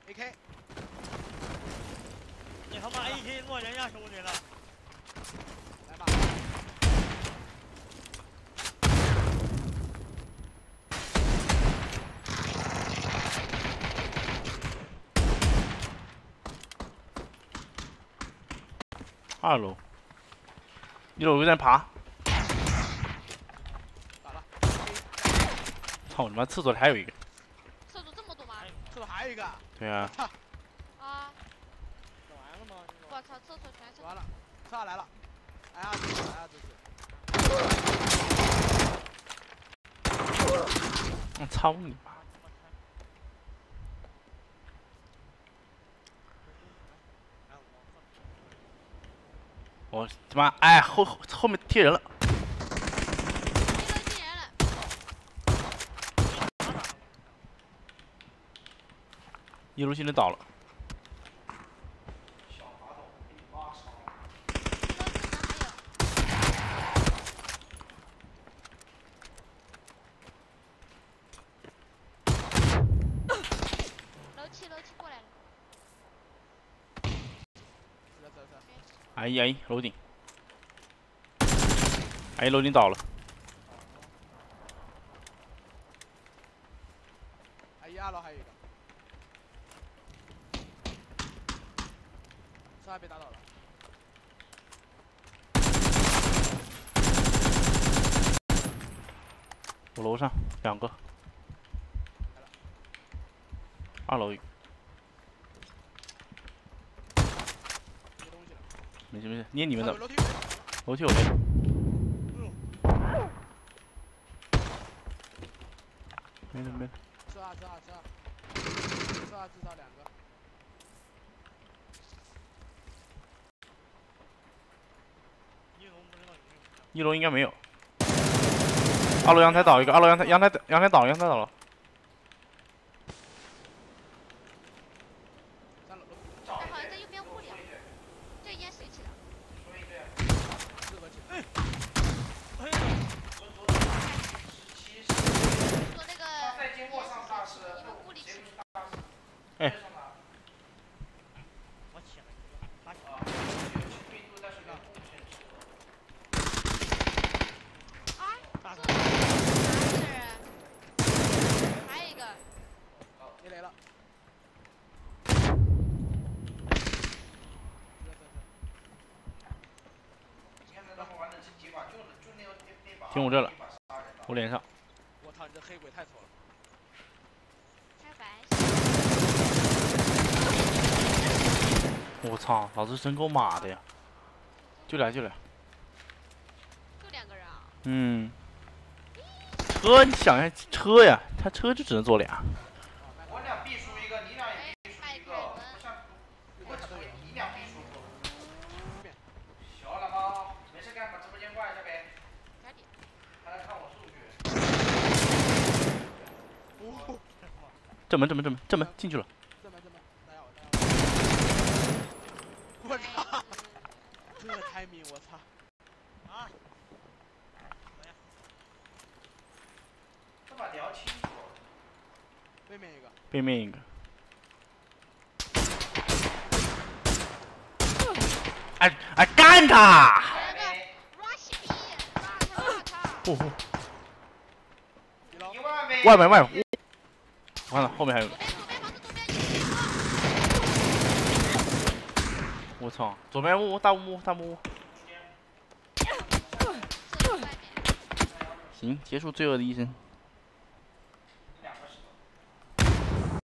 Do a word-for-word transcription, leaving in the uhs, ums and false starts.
A K。 你他妈 A K 诺人家兄弟了。 来吧。 二楼，一楼有个在爬。 打了。 操你妈！厕所里还有一个。 厕所这么多吗？ 厕所还有一个。 对啊。 啊。 整完了吗？ 我操，厕所全是。 完了，车来了。哎呀，这是，哎呀，这是。 我操你妈！我他妈哎后后面贴人了。一楼现在倒了。 楼七楼七过来了。 哎呀哎，楼顶。哎，楼顶倒了。 哎，二楼还有一个。车还被打倒了。 我楼上两个。二楼一个。没事没事，捏你们的。楼梯有人。没事没事。 车啊车啊车啊！车啊至少两个。 一楼应该没有。二楼阳台倒一个，二楼阳台阳台阳台倒阳台倒了。 三楼。 哎，好像在右边屋里。这烟谁起的？ 四个起。哎。 说那个烟是谁起的？因为屋里起。 哎。 我起了。他起了。 啊！ 大哥。 还有一个。 你来了。 停我这了，我脸上。 我操，你这黑鬼太丑了。 开白。 我操，老子真够马的呀！就来就来。 就两个人啊。 嗯。车，你想一下车呀，他车就只能坐俩。 我俩必输一个，你俩也必输一个，不像我只会你俩必输。行了吗？没事干，把直播间挂一下呗。还来看我数据。 正门正门正门正门进去了。 正门正门，大家好大家好。我操！这个开明，我操！ 啊！ 这把聊清楚。 背面一个。 背面一个。哎哎，干他！不不。外面外面。完了，后面还有个。我操！左边屋大木屋大木屋。行，结束罪恶的一生。